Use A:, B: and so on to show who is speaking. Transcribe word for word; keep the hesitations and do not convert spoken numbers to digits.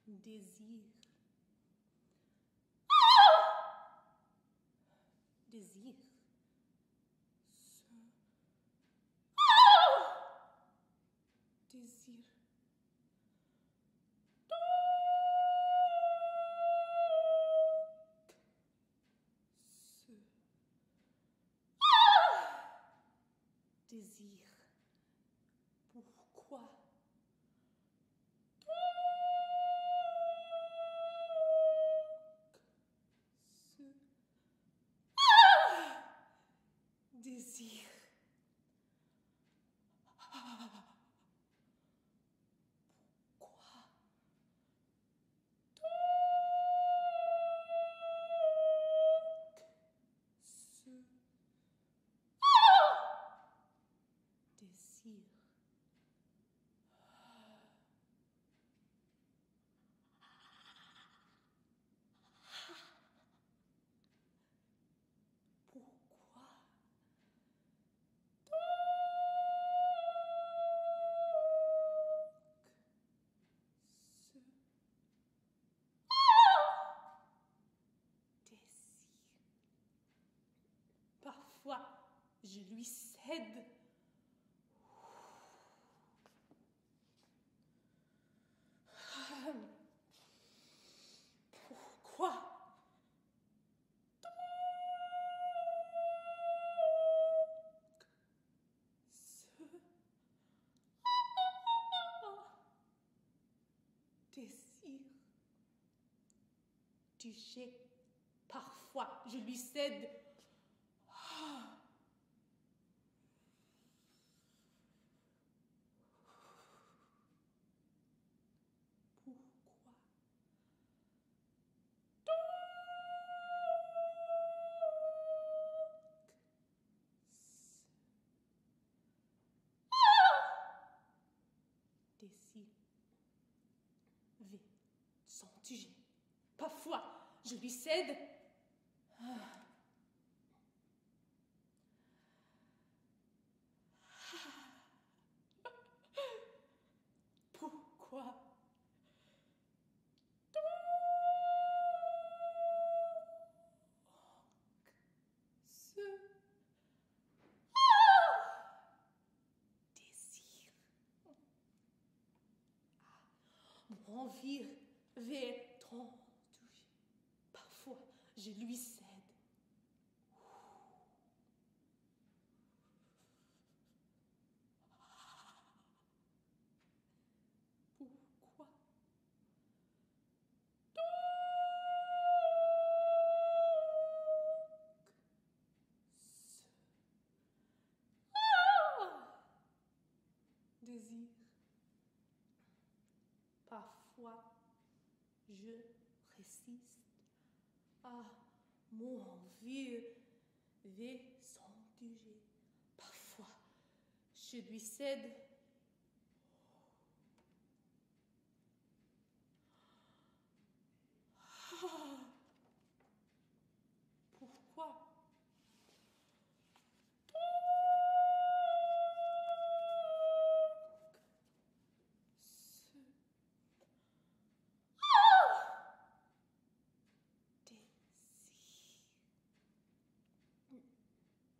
A: désir. Désir. Ce. Désir. Ce. Désir. Pourquoi? Ce. Désir. Pourquoi? Ce. Désir. Pourquoi? Ce. Désir. Parfois, je lui cède. Pourquoi? Ce. Désir. Du jet. Parfois, je lui cède. Pourquoi? Ce. Désir. V. Son sujet. Parfois, je lui cède. Pourquoi? Ce. Désir. Mon envie vers ton toucher. Parfois, je lui cède. Pourquoi? Ce. Désir. Parfois, je résiste à mon envie vers son sujet. Parfois, je lui cède.